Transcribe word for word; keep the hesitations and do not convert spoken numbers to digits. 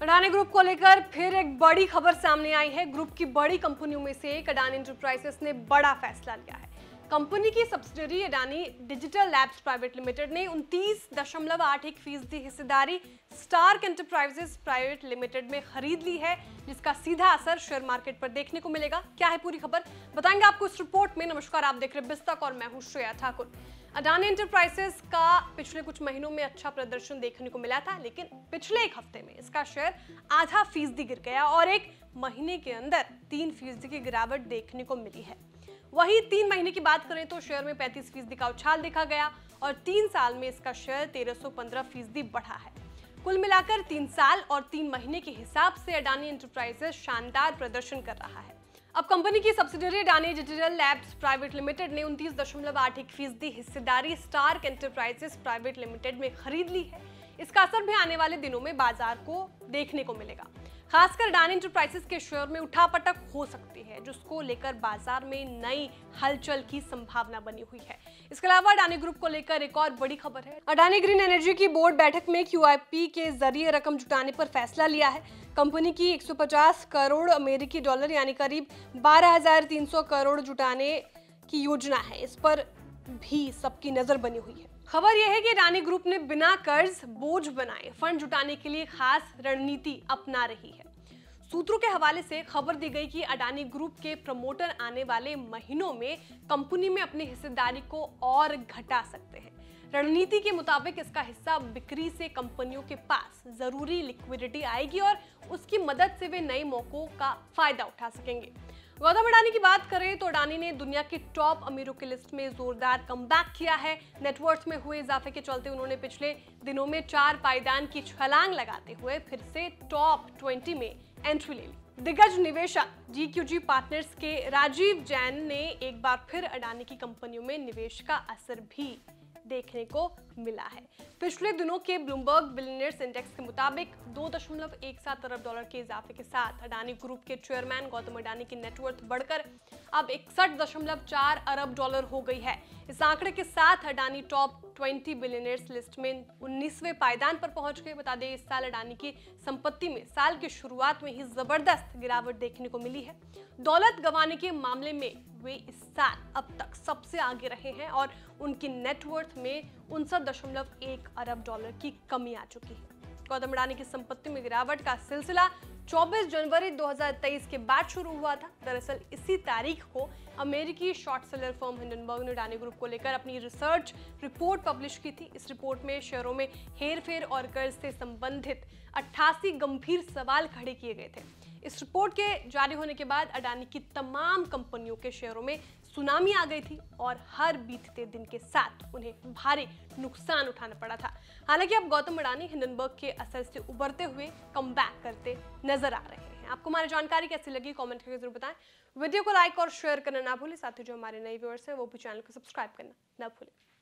Adani group को लेकर फिर एक बड़ी खबर सामने आई है। ग्रुप की बड़ी कंपनियों में से एक अडानी एंटरप्राइजेस ने बड़ा फैसला लिया है। कंपनी की subsidiary Adani digital labs private limited ने उनतीस दशमलव आठ एक फीसदी हिस्सेदारी स्टार्क एंटरप्राइजेस प्राइवेट लिमिटेड में खरीद ली है, जिसका सीधा असर शेयर मार्केट पर देखने को मिलेगा। क्या है पूरी खबर, बताएंगे आपको इस रिपोर्ट में। नमस्कार, आप देख रहे हैं बिस्तक और मैं हूं श्रेया ठाकुर। अडानी एंटरप्राइजेस का पिछले कुछ महीनों में अच्छा प्रदर्शन देखने को मिला था, लेकिन पिछले एक हफ्ते में इसका शेयर आधा फीसदी गिर गया और एक महीने के अंदर तीन फीसदी की गिरावट देखने को मिली है। वहीं तीन महीने की बात करें तो शेयर में पैंतीस फीसदी का उछाल देखा गया और तीन साल में इसका शेयर तेरह सौ पंद्रह फीसदी बढ़ा है। कुल मिलाकर तीन साल और तीन महीने के हिसाब से अडानी एंटरप्राइजेस शानदार प्रदर्शन कर रहा है। अब कंपनी की subsidiary Adani digital labs private limited ने उनतीस दशमलव आठ एक फीसदी हिस्सेदारी स्टार्क एंटरप्राइजेस प्राइवेट लिमिटेड में खरीद ली है। इसका असर भी आने वाले दिनों में बाजार को देखने को मिलेगा। खासकर अडानी एंटरप्राइजेस के शेयर में उठापटक हो सकती है, जिसको लेकर बाजार में नई हलचल की संभावना बनी हुई है। इसके अलावा अडानी ग्रुप को लेकर एक और बड़ी खबर है। अडानी ग्रीन एनर्जी की बोर्ड बैठक में क्यूआईपी के जरिए रकम जुटाने पर फैसला लिया है। कंपनी की एक सौ पचास करोड़ अमेरिकी डॉलर यानी करीब बारह हजार तीन सौ करोड़ जुटाने की योजना है। इस पर भी सबकी नजर बनी हुई है। खबर यह है कि अडानी ग्रुप ने बिना कर्ज बोझ बनाए फंड जुटाने के लिए खास रणनीति अपना रही है। सूत्रों के हवाले से खबर दी गई कि अडानी ग्रुप के प्रमोटर आने वाले महीनों में कंपनी में अपनी हिस्सेदारी को और घटा सकते हैं। रणनीति के मुताबिक इसका हिस्सा बिक्री से कंपनियों के पास जरूरी लिक्विडिटी आएगी और उसकी मदद से वे नए मौकों का फायदा उठा सकेंगे। गौतम अडानी की बात करें तो अडानी ने दुनिया के टॉप अमीरों की लिस्ट में जोरदार कमबैक किया है। नेटवर्थ में हुए इजाफे के चलते उन्होंने पिछले दिनों में चार पायदान की छलांग लगाते हुए फिर से टॉप ट्वेंटी में एंट्री ले ली। दिग्गज निवेशक जी क्यू जी पार्टनर्स के राजीव जैन ने एक बार फिर अडानी की कंपनियों में निवेश का असर भी देखने को मिला है। पिछले दिनों के ब्लूमबर्ग बिलियनियर्स इंडेक्स के मुताबिक दो दशमलव एक सात अरब डॉलर के इजाफे के साथ अडानी ग्रुप के चेयरमैन गौतम अडानी की नेटवर्थ बढ़कर अब इकसठ दशमलव चार अरब डॉलर हो गई है। इस आंकड़े के साथ अडानी टॉप बीस बिलियनियर्स लिस्ट में उन्नीसवें पायदान पर पहुंच गए। बता दें, इस साल अडानी की संपत्ति में साल की शुरुआत में ही जबरदस्त गिरावट देखने को मिली है। दौलत गंवाने के मामले में वे इस साल अब तक सबसे आगे रहे हैं और उनकी नेटवर्थ में उनसठ दशमलव एक अरब डॉलर की कमी आ चुकी है। गौतम अडानी की संपत्ति में गिरावट का सिलसिला चौबीस जनवरी दो हज़ार तेईस के बाद शुरू हुआ था। दरअसल इसी तारीख को अमेरिकी शॉर्ट सेलर फर्म हिंडनबर्ग ने अडानी ग्रुप को लेकर अपनी रिसर्च रिपोर्ट पब्लिश की थी। इस रिपोर्ट में शेयरों में हेरफेर और कर्ज से संबंधित अट्ठासी गंभीर सवाल खड़े किए गए थे। इस रिपोर्ट के जारी होने के बाद अडानी की तमाम कंपनियों के शेयरों में सुनामी आ गई थी और हर बीतते दिन के साथ उन्हें भारी नुकसान उठाना पड़ा था। हालांकि अब गौतम अडानी हिंडनबर्ग के असर से उबरते हुए कमबैक करते नजर आ रहे हैं। आपको हमारी जानकारी कैसी लगी कमेंट करके जरूर बताएं। वीडियो को लाइक और शेयर करना ना भूलें। साथ ही जो हमारे नए व्यूअर्स हैं वो भी चैनल को सब्सक्राइब करना ना भूलें।